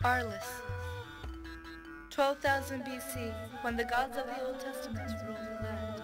Arliss, 12,000 BC, when the gods of the Old Testament ruled the land.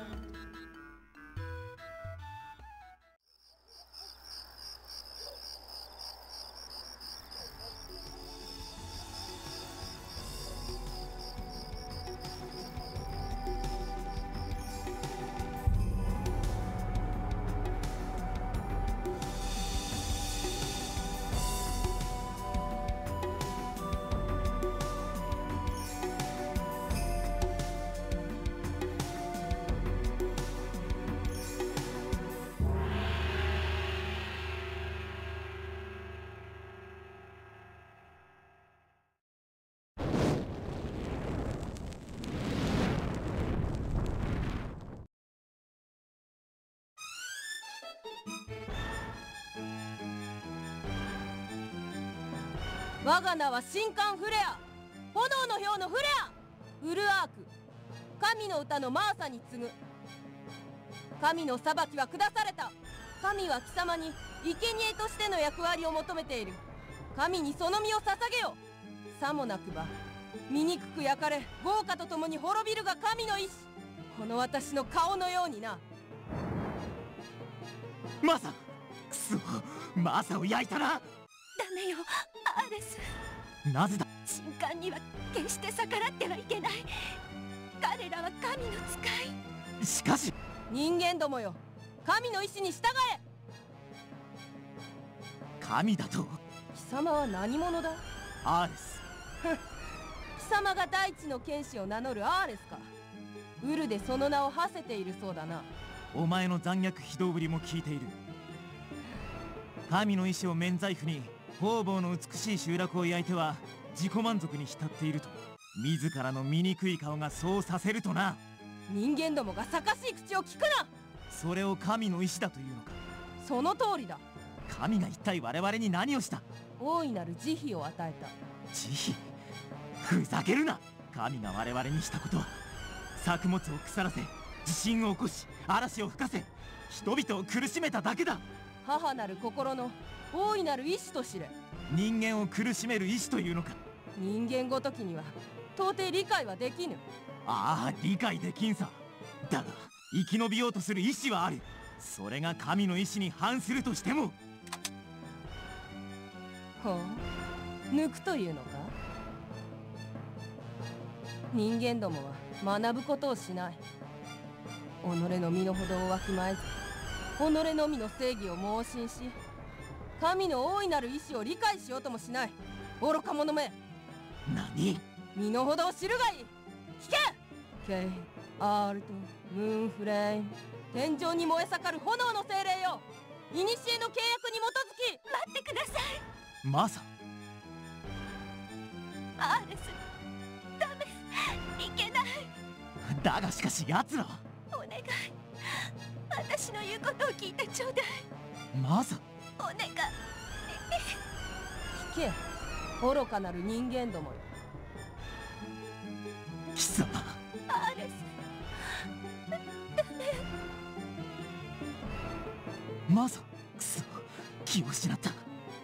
我が名は神官フレア、炎の豹のフレア、ウルアーク、神の歌のマーサに次ぐ。神の裁きは下された。神は貴様に生贄としての役割を求めている。神にその身を捧げよ。さもなくば醜く焼かれ、豪華とともに滅びるが神の意志。この私の顔のようにな。 マサ、くそ、マサを焼いたな。 ダメよ、アーレス。 なぜだ。 神官には決して逆らってはいけない。彼らは神の使い。 しかし人間どもよ、神の意志に従え。 神だと。 貴様は何者だ。 アーレス。 貴様が大地の剣士を名乗るアーレスか。ウルでその名を馳せているそうだな。 お前の残虐非道ぶりも聞いている。神の意志を免罪符に方々の美しい集落を焼いては自己満足に浸っていると、自らの醜い顔がそうさせるとな。 人間どもがさかしい口を聞くな。 それを神の意志だというのか。 その通りだ。 神が一体我々に何をした。 大いなる慈悲を与えた。 慈悲。ふざけるな。神が我々にしたことは作物を腐らせ、地震を起こし、嵐を吹かせ、人々を苦しめただけだ。 母なる心の大いなる意志と知れ。 人間を苦しめる意志というのか。 人間ごときには到底理解はできぬ。 ああ、理解できんさ。だが生き延びようとする意志はある。それが神の意志に反するとしても。 ほう、抜くというのか。人間どもは学ぶことをしない。己の身の程をわきまえず、己のみの正義を盲信し、神の大いなる意志を理解しようともしない。愚か者め。 何。 身の程を知るがいい。聞け。ケイ・アールト・ムーンフレイム、天井に燃え盛る炎の精霊よ。古の契約に基づき。 待ってください。 マサ。 アーレス、ダメ、いけない。 だがしかし奴らは。 お願い、私の言うことを聞いてちょうだい。 マサ。 お願い。 聞け、愚かなる人間どもよ。 貴様。 アーレス、ダメ。 マサ。くそ、気を失った。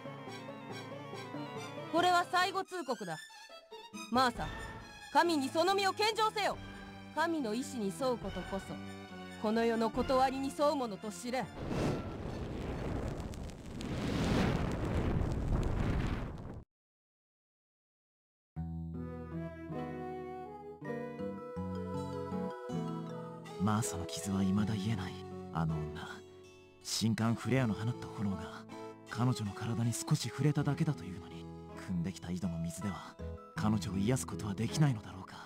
これは最後通告だ。マーサ、神にその身を献上せよ。神の意志に沿うことこそこの世の断りに沿うものと知れ。 マーサの傷は未だ癒えない。あの女、神官フレアの放った炎が彼女の体に少し触れただけだというのに、汲んできた井戸の水では彼女を癒すことはできないのだろうか。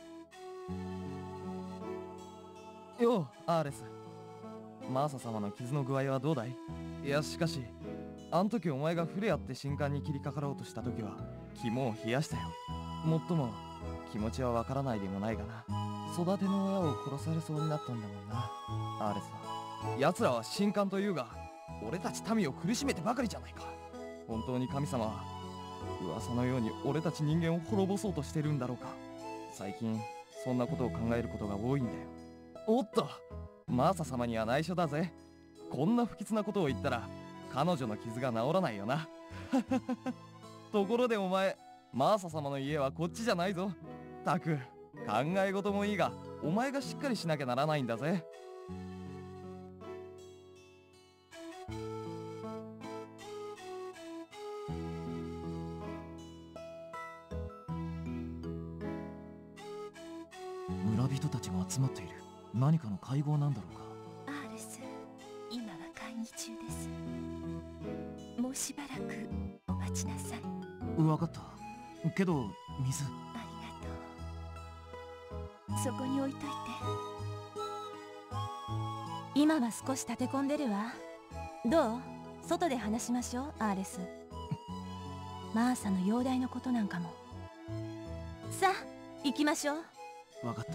よう、アーレス。マーサ様の傷の具合はどうだい。いや、しかしあん時お前がフレアって神官に切りかかろうとした時は肝を冷やしたよ。もっとも気持ちはわからないでもないがな。育ての親を殺されそうになったんだもんな、アーレスは。奴らは神官というが俺たち民を苦しめてばかりじゃないか。本当に神様は噂のように俺たち人間を滅ぼそうとしてるんだろうか。最近そんなことを考えることが多いんだよ。おっと、マーサ様には内緒だぜ。こんな不吉なことを言ったら彼女の傷が治らないよな。ところでお前、 マーサ様の家はこっちじゃないぞ。たく考え事もいいが、お前がしっかりしなきゃならないんだぜ。 村人たちが集まっている。何かの会合なんだろうか。 アーレス、今は会議中です。もうしばらくお待ちなさい。 分かった。けど水。 ありがとう。そこに置いといて。 今は少し立て込んでるわ。どう？外で話しましょう、アーレス。マーサの容体のことなんかも。さあ行きましょう。 分かった。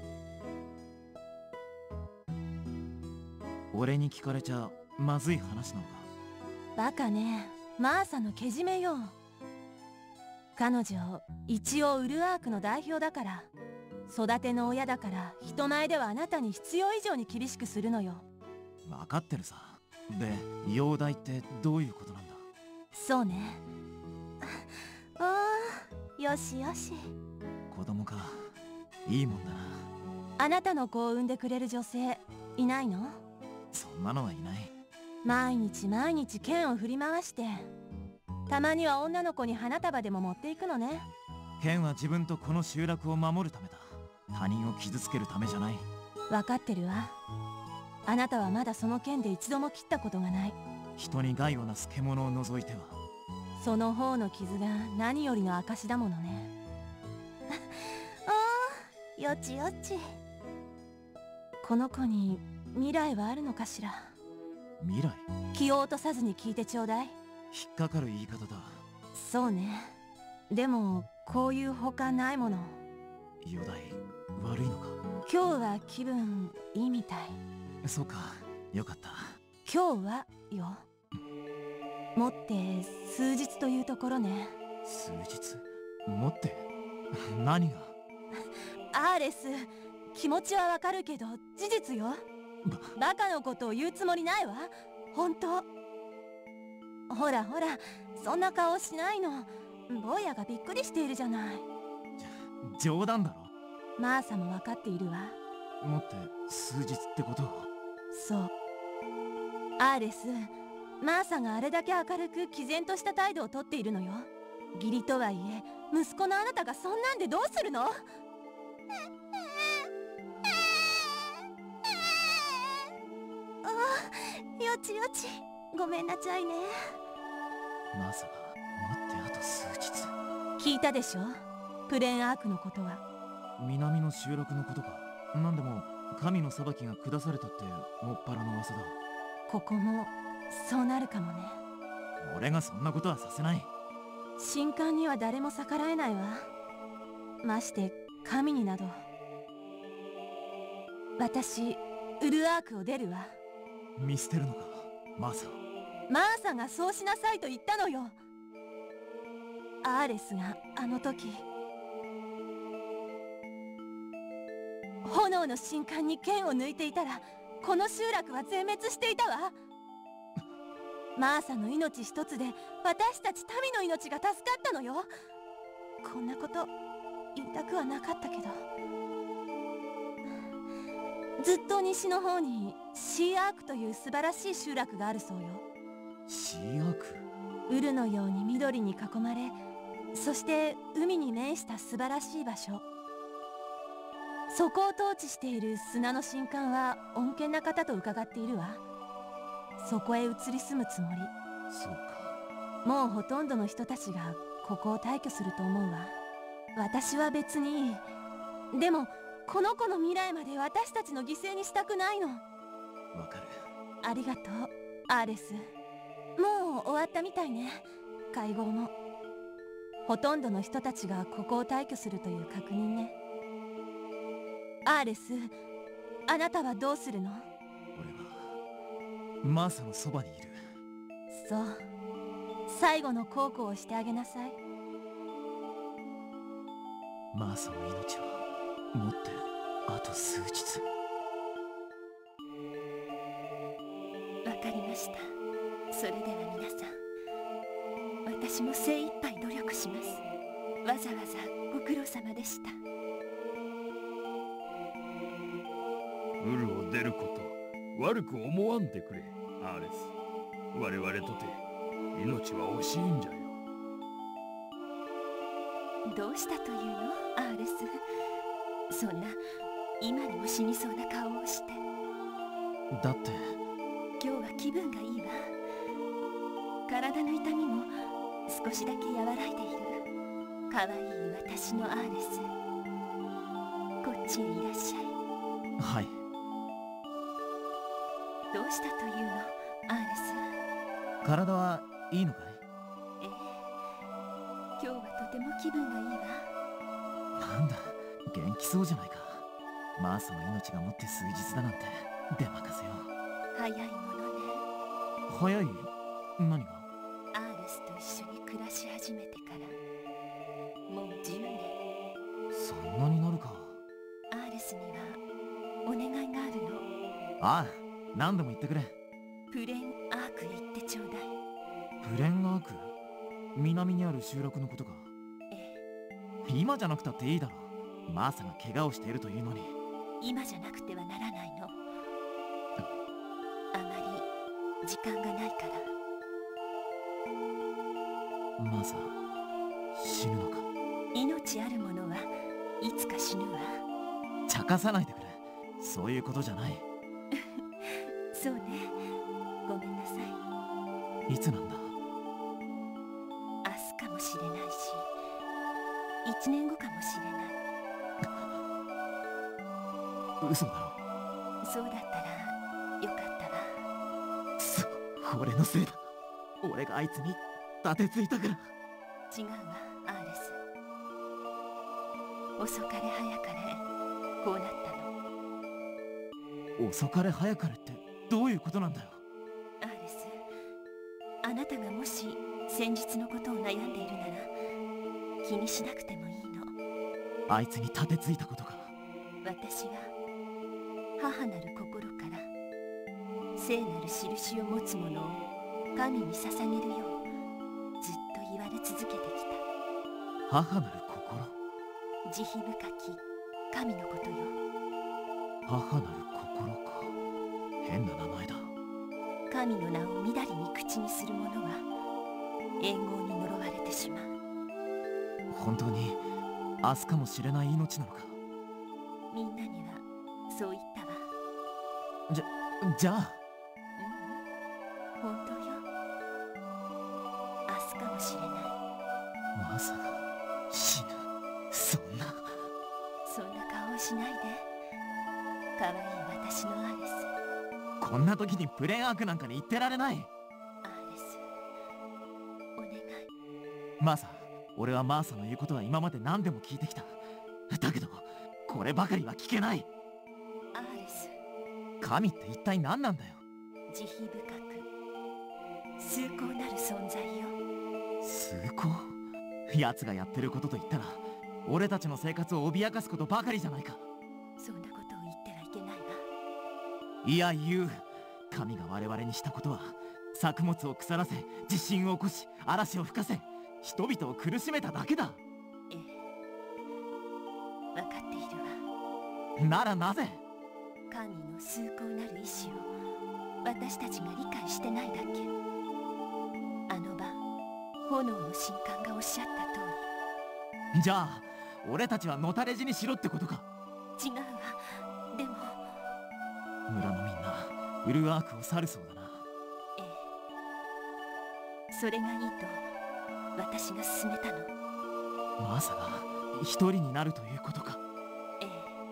俺に聞かれちゃまずい話なのか。 バカね、マーサのけじめよ。彼女一応ウルアークの代表だから、育ての親だから、人前ではあなたに必要以上に厳しくするのよ。 分かってるさ。で、容体ってどういうことなんだ。 そうね。ああ、よしよし。 子供か。いいもんだな。 あなたの子を産んでくれる女性いないの？ そんなのはいない。 毎日毎日剣を振り回して、たまには女の子に花束でも持っていくのね。 剣は自分とこの集落を守るためだ。他人を傷つけるためじゃない。 分かってるわ。あなたはまだその剣で一度も切ったことがない。 人に害をなす獣を除いては。 その方の傷が何よりの証だものね。ああ、よちよち。この子に未来はあるのかしら。 未来？ 気を落とさずに聞いてちょうだい。 引っかかる言い方だ。 そうね。でもこういうほかないもの。 容体悪いのか。 今日は気分いいみたい。 そうか、よかった。 今日はよ。もって数日というところね。 数日？もって何が？ アーレス、気持ちはわかるけど事実よ。バカのことを言うつもりないわ。本当。ほらほら、そんな顔しないの。坊やがびっくりしているじゃない。 冗談だろ。 マーサもわかっているわ。 もって数日ってことは。 そう。アーレス、マーサがあれだけ明るく毅然とした態度をとっているのよ。義理とはいえ息子のあなたがそんなんでどうするの？よちよち、ごめんなちゃいね。 まさか待ってあと数日。 聞いたでしょ、プレーンアークのことは。 南の集落のことか。なんでも神の裁きが下されたってもっぱらの噂だ。 ここもそうなるかもね。 俺がそんなことはさせない。 神官には誰も逆らえないわ。まして神になど。私ウルアークを出るわ。 見捨てるのか、マーサ。 マーサがそうしなさいと言ったのよ。アーレスがあの時炎の神官に剣を抜いていたら、この集落は全滅していたわ。マーサの命一つで私たち民の命が助かったのよ。こんなこと言いたくはなかったけど、ずっと西の方にシーアークという素晴らしい集落があるそうよ。 シーアーク？ ウルのように緑に囲まれ、そして海に面した素晴らしい場所。そこを統治している砂の神官は穏健な方と伺っているわ。そこへ移り住むつもり。 そうか。 もうほとんどの人たちがここを退去すると思うわ。私は別にいい。でもこの子の未来まで私たちの犠牲にしたくないの。 わかる。 ありがとう、アーレス。もう終わったみたいね、会合も。ほとんどの人たちがここを退去するという確認ね。アーレス、あなたはどうするの？ 俺はマーサのそばにいる。 そう、最後の孝行をしてあげなさい。 マーサの命はもってあと数日。 わかりました。それでは皆さん、私も精一杯努力します。 わざわざご苦労様でした。 ウルを出ること悪く思わんでくれ、アーレス。我々とて命は惜しいんじゃよ。 どうしたというの、アーレス。そんな今にも死にそうな顔をして。 だって今日は気分がいいわ。体の痛みも少しだけ和らいでいる。可愛い私のアーレス、こっちへいらっしゃい。 はい。 どうしたというの、アーレス。 体はいいのかい？ ええ、今日はとても気分がいいわ。 なんだ、元気そうじゃないか。マーサの命がもって数日だなんて出まかせよ。 早いものね。 早い？何が？ アーレスと一緒に暮らし始めてからもう10年。 そんなになるか。 アーレスにはお願いがあるの。 ああ、何でも言ってくれ。 プレンアークへ行ってちょうだい。 プレンアーク？南にある集落のことか。 え今じゃなくたっていいだろう。マーサが怪我をしているというのに。 え、今じゃなくてはならないの。あまり時間がないから。 マーサ、死ぬのか？ 命あるものはいつか死ぬわ。 茶化さないでくれ。そういうことじゃない。 そうね、ごめんなさい。 いつなんだ？ 明日かもしれないし、1年後かもしれない。 嘘だろ。 そうだったらよかったわ。 俺のせいだ。俺があいつに立てついたから。 違うわ、アーレス。遅かれ早かれこうなったの。 遅かれ早かれってどういうことなんだよ。 アーレス、あなたがもし先日のことを悩んでいるなら気にしなくてもいいの。 あいつに立てついたことか。 私は母なる心から聖なる印を持つ者を神に捧げるようずっと言われ続けてきた。 母なる心？ 慈悲深き神のことよ。 母なる心か。変な名前だ。 神の名をみだりに口にする者は援護に呪われてしまう。 本当に明日かもしれない命なのか。 みんなにはそう言ったわ。 じゃあ本当よ。明日かもしれない。 まさか死ぬ？そんな顔をしないで。可愛い私のアーレス。 こんな時にプレーンアークなんかに言ってられない。 アーレス、お願い。 マーサ、俺はマーサの言うことは今まで何でも聞いてきた。だけどこればかりは聞けない。 アーレス、 神って一体何なんだよ。 慈悲深く崇高なる存在よ。 崇高？奴がやってることと言ったら俺たちの生活を脅かすことばかりじゃないか。 そんなことを言ってはいけないわ。 いや言う。神が我々にしたことは作物を腐らせ、地震を起こし、嵐を吹かせ、人々を苦しめただけだ。 ええ、分かっているわ。 ならなぜ？ 神の崇高なる意志を私たちが理解してないだけ。あの晩炎の神官がおっしゃった通り。 じゃあ俺たちはのたれ死にしろってことか。 違うわ。でも村のみんなウルアークを去るそうだな。 ええ、それがいいと私が勧めたの。 まさか一人になるということか。 え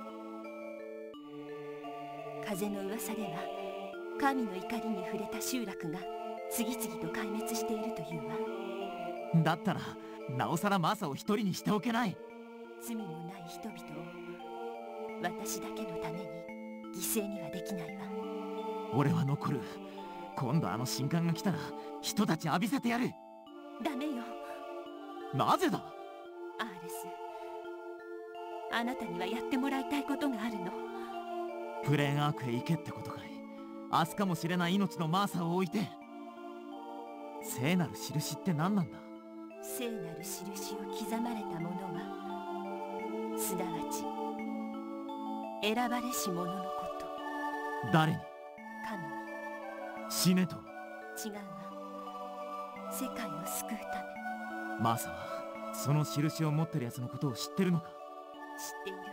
え、風の噂では神の怒りに触れた集落が次々と壊滅しているというわ。 だったらなおさらマサを一人にしておけない。 罪もない人々を私だけのために犠牲にはできないわ。 俺は残る。今度あの神官が来たら人たち浴びせてやる。 ダメよ。 なぜだ？ アーレス、あなたにはやってもらいたいことがあるの。 プレーンアークへ行けってことかい。明日かもしれない命のマーサを置いて。聖なる印って何なんだ？ 聖なる印を刻まれた者はすなわち選ばれし者のこと。 誰に？ 神に。 死ねと？ 違うわ。世界を救うため。 マーサはその印を持ってる奴のことを知ってるのか？ 知っているわ。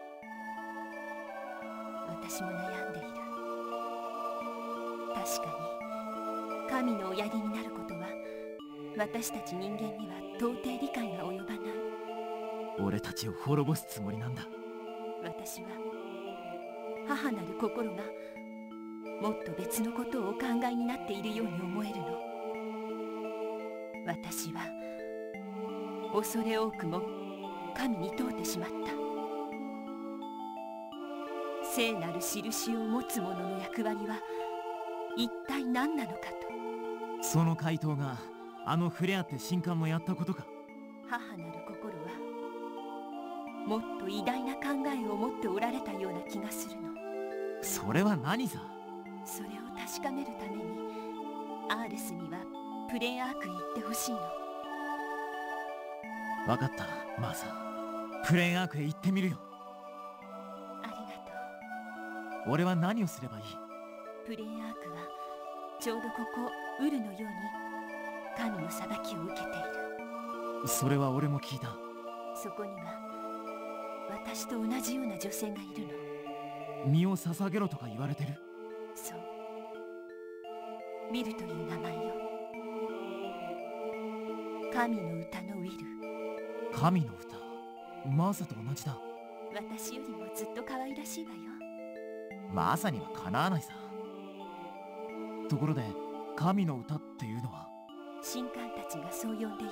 私も悩んでいる。確かに神のおやりになることは私たち人間には到底理解が及ばない。 俺たちを滅ぼすつもりなんだ。 私は母なる心がもっと別のことをお考えになっているように思えるの。私は恐れ多くも神に問うてしまった。聖なる印を持つ者の役割は一体何なのかと。 その回答があのフレアって神官もやったことか？ 母なる心はもっと偉大な考えを持っておられたような気がするの。 それは何さ？ それを確かめるためにアーレスにはプレーアークに行ってほしいの。 分かった、マーサ。プレーンアークへ行ってみるよ。 ありがとう。俺は何をすればいい？ プレーアークはちょうどここウルのように神の裁きを受けている。 それは俺も聞いた。 そこには私と同じような女性がいるの。 身を捧げろとか言われてる？ そう、ウィルという名前よ。神の歌のウィル。 神の歌？マーサと同じだ。 私よりもずっと可愛らしいわよ。 マーサにはかなわないさ。ところで神の歌っていうのは？ 神官たちがそう呼んでいるの。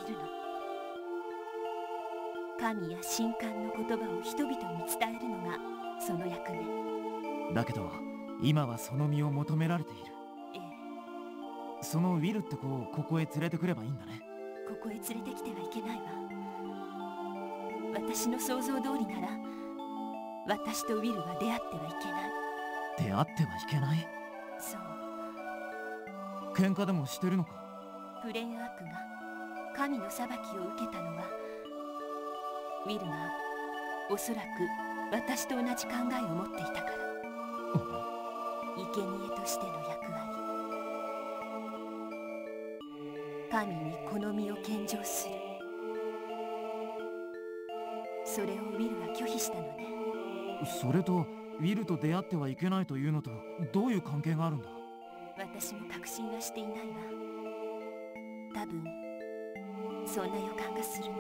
神や神官の言葉を人々に伝えるのがその役目。 だけど今はその身を求められている。 ええ。 そのウィルって子をここへ連れてくればいいんだね。 ここへ連れてきてはいけないわ。私の想像通りなら私とウィルは出会ってはいけない。 出会ってはいけない？ そう。 喧嘩でもしてるのか？ プレンアークが神の裁きを受けたのはウィルがおそらく私と同じ考えを持っていたから。生贄としての役割。神にこの身を献上する。それをウィルは拒否したのね。 それとウィルと出会ってはいけないというのとどういう関係があるんだ？ 私も確信はしていないわ。多分そんな予感がするの。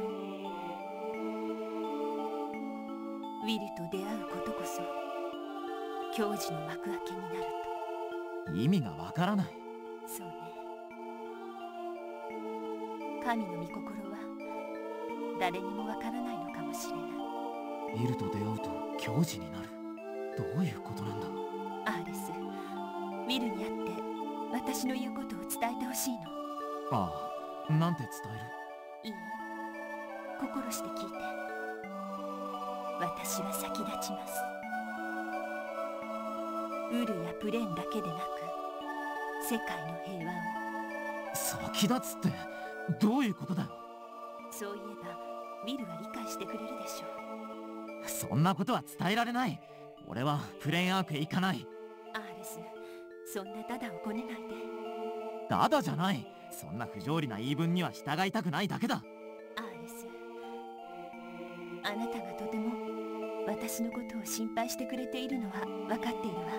ウィルと出会うことこそ矜持の幕開けになると。意味がわからない。 そうね。神の御心は誰にもわからないのかもしれない。 ウィルと出会うと矜持になる。どういうことなんだ？ アーレス、ウィルに会って私の言うことを伝えてほしいの。 ああ、なんて伝える？ いい？心して聞いて。私は先立ちます。ウルやプレーンだけでなく世界の平和を。 先立つってどういうことだよ？ そういえばウィルは理解してくれるでしょう。そんなことは伝えられない。俺はプレーンアークへ行かない。 アーレス、そんなダダをこねないで。 ダダじゃない。そんな不条理な言い分には従いたくないだけだ。 アーレス、あなたがとても私のことを心配してくれているのは分かっているわ。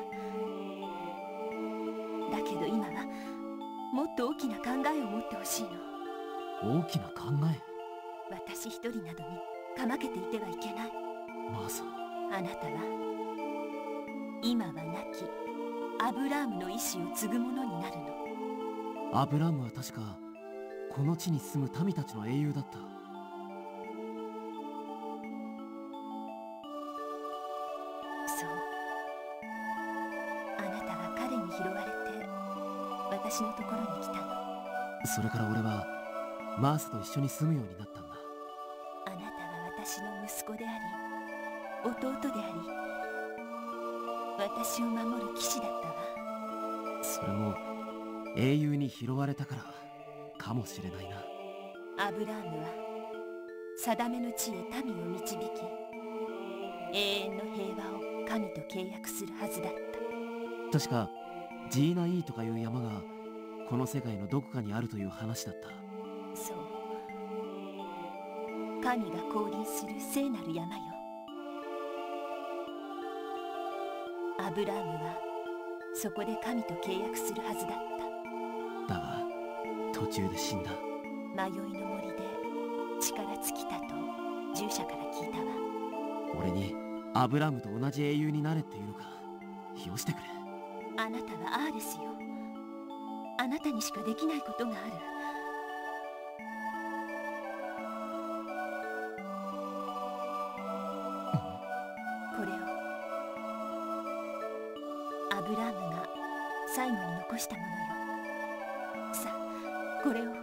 だけど今はもっと大きな考えを持ってほしいの。 大きな考え？ 私一人などにかまけていてはいけない。 マーサ、 あなたは今は亡きアブラームの意志を継ぐ者になるの。 アブラームは確かこの地に住む民たちの英雄だった。 そう。あなたは彼に拾われて私のところに来たの。 それから俺はマースと一緒に住むようになったんだ。 あなたは私の息子であり弟であり私を守る騎士だったわ。 それも英雄に拾われたからかもしれないな。 アブラームは定めの地へ民を導き、永遠の平和を神と契約するはずだった。 確かジーナイーとかいう山がこの世界のどこかにあるという話だった。 そう、神が降臨する聖なる山よ。アブラームはそこで神と契約するはずだった。 だが途中で死んだ。 迷いの森で力尽きたと従者から聞いたわ。 俺にアブラムと同じ英雄になれっていうのか。よしてくれ。 あなたはアーレスよ。あなたにしかできないことがある。これをアブラームが最後に残したものよ。さあ、これを。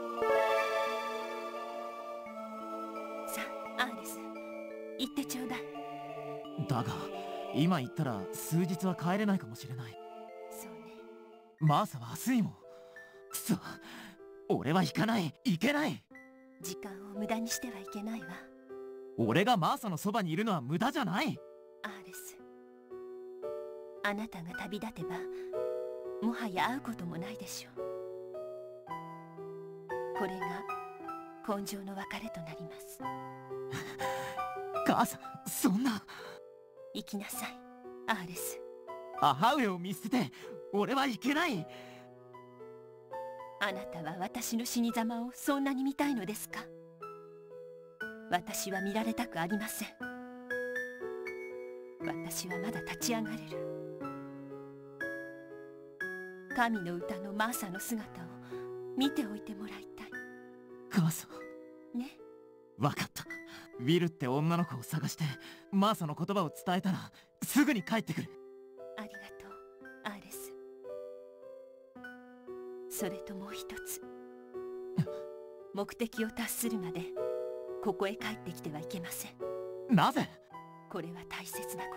さあ、アーレス、言ってちょうだい。 だが今言ったら数日は帰れないかもしれない。 そうね。 マーサは明日にも。くそ、俺は行かない。行けない。 時間を無駄にしてはいけないわ。 俺がマーサのそばにいるのは無駄じゃない。 アーレス、あなたが旅立てばもはや会うこともないでしょう。これが今生の別れとなります。 母さん、そんな。 行きなさい、アーレス。 母上を見捨てて俺は行けない。 あなたは私の死に様をそんなに見たいのですか？私は見られたくありません。私はまだ立ち上がれる。神の歌のマーサの姿を見ておいてもらいたい。 母さん。 ね。 わかった。ウィルって女の子を探してマーサの言葉を伝えたらすぐに帰ってくる。 ありがとう、アーレス。それともう一つ。目的を達するまでここへ帰ってきてはいけません。 なぜ？ これは大切なこと。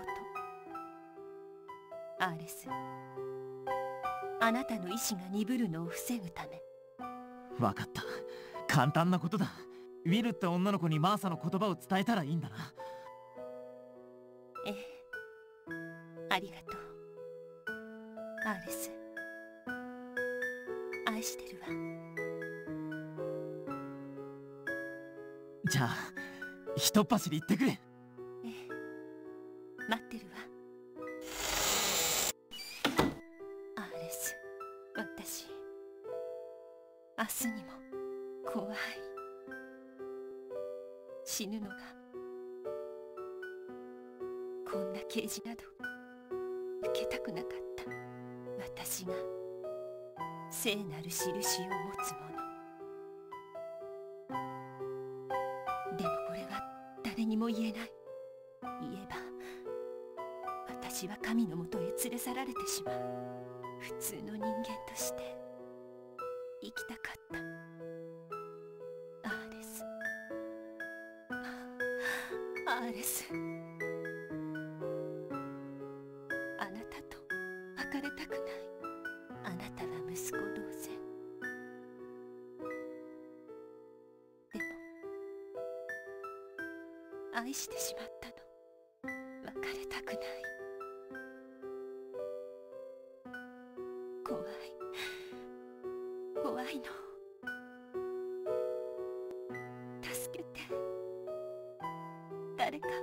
アーレス、あなたの意志が鈍るのを防ぐため。 わかった。簡単なことだ。ウィルって女の子にマーサの言葉を伝えたらいいんだな。 ええ、ありがとう、アーレス。愛してるわ。 じゃあひとっ走り行ってくれ。 ええ、待ってるわ。アーレス、私明日にも怖い。死ぬのが。こんな啓示など受けたくなかった。私が聖なる印を持つもの。でもこれは誰にも言えない。言えば私は神のもとへ連れ去られてしまう。普通の人間として生きたかった。アーレス、アーレス、あなたと別れたくない。あなたは息子同然。でも愛してしまったの。別れたくない。怖い、怖いの。助けて、誰か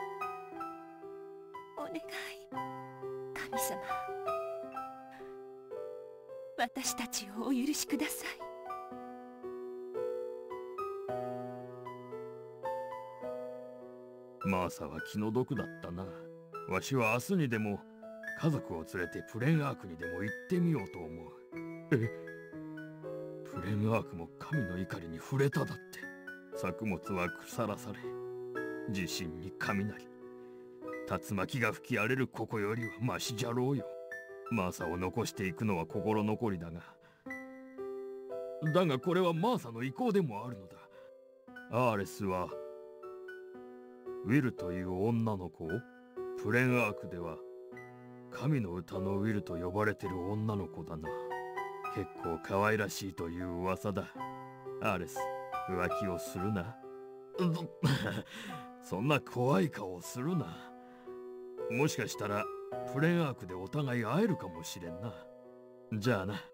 お願い。神様、私たちをお許しください。 マーサは気の毒だったな。わしは明日にでも家族を連れてプレンアークにでも行ってみようと思う。プレンアークも神の怒りに触れただって。作物は腐らされ、地震に雷、竜巻が吹き荒れるここよりはマシじゃろうよ。マーサを残していくのは心残りだが、これはマーサの意向でもあるのだ。アーレスはウィルという女の子をプレンアークでは神の歌のウィルと呼ばれてる女の子だな。結構可愛らしいという噂だ。アーレス、 浮気をするな。そんな怖い顔をするな。もしかしたらプレンアークでお互い会えるかもしれんな。じゃあな。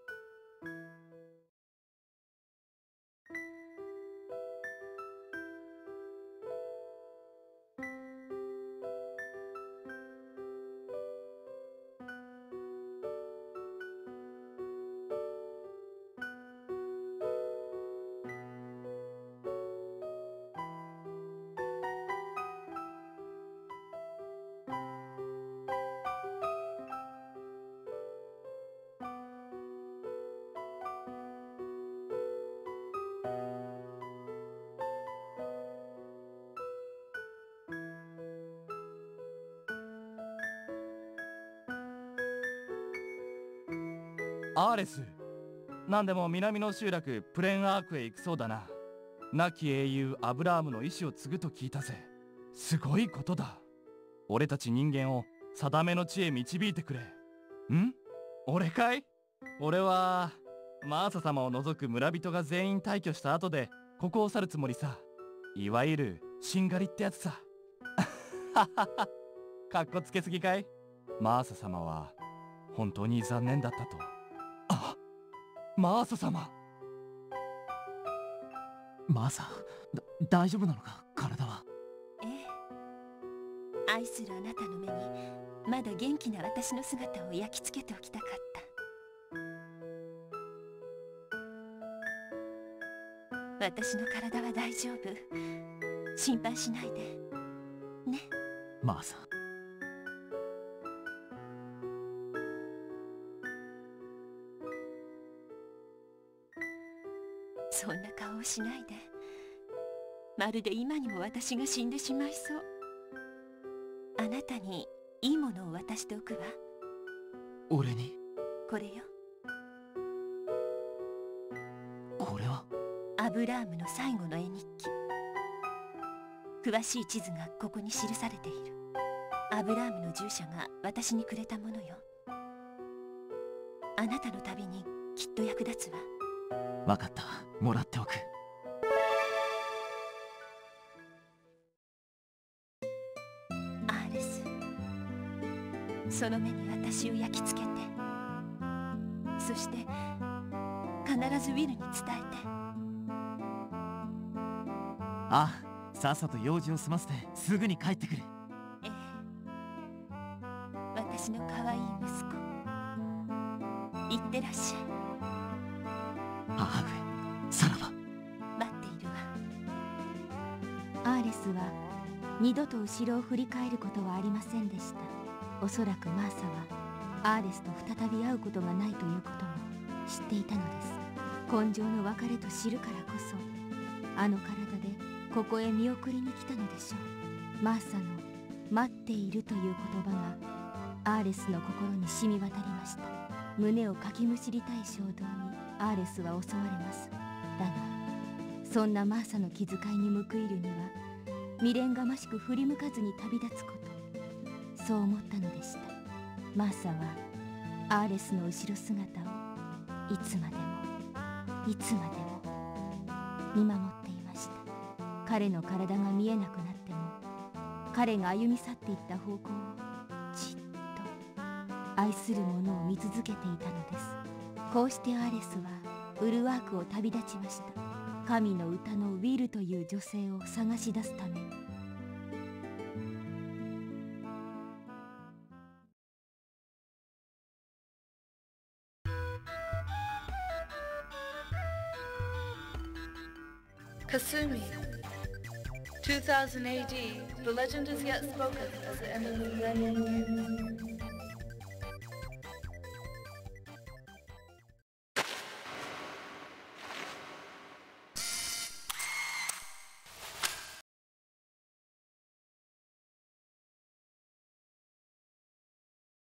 アーレス、なんでも南の集落プレンアークへ行くそうだな。亡き英雄アブラームの意志を継ぐと聞いたぜ。すごいことだ。俺たち人間を定めの地へ導いてくれ。ん？俺かい？俺はマーサ様を除く村人が全員退去した後でここを去るつもりさ。いわゆるしんがりってやつさ。かっこつけすぎかい？マーサ様は本当に残念だったと。あ、マーサ様。 マーサ、大丈夫なのか、体は。 ええ、愛するあなたの目にまだ元気な私の姿を焼き付けておきたかった。私の体は大丈夫。心配しないでね。 マーサ、 そんな顔をしないで。まるで今にも私が死んでしまいそう。あなたにいいものを渡しておくわ。 俺に？ これよ。 これはアブラームの最後の絵日記。詳しい地図がここに記されている。アブラームの従者が私にくれたものよ。あなたの旅にきっと役立つわ。 分かった、もらっておく。 アーレス、その目に私を焼き付けて、そして必ずウィルに伝えて。 あ、さっさと用事を済ませてすぐに帰ってくる。 ええ、私の可愛い息子、行ってらっしゃい。 母上、さらば。 待っているわ。 アーレスは二度と後ろを振り返ることはありませんでした。おそらくマーサはアーレスと再び会うことがないということも知っていたのです。今生の別れと知るからこそ、あの体でここへ見送りに来たのでしょう。マーサの待っているという言葉がアーレスの心に染み渡りました。胸をかきむしりたい衝動にアーレスは襲われます。だがそんなマーサの気遣いに報いるには未練がましく振り向かずに旅立つこと、そう思ったのでした。マーサはアーレスの後ろ姿をいつまでもいつまでも見守っていました。彼の体が見えなくなっても彼が歩み去っていった方向をじっと愛する者を見続けていたのです。こうしてアーレスはウルワークを旅立ちました。神の歌のウィルという女性を探し出すために。 Kasumi. 2000 AD, the legend is yet spoken as the end of the millennium year.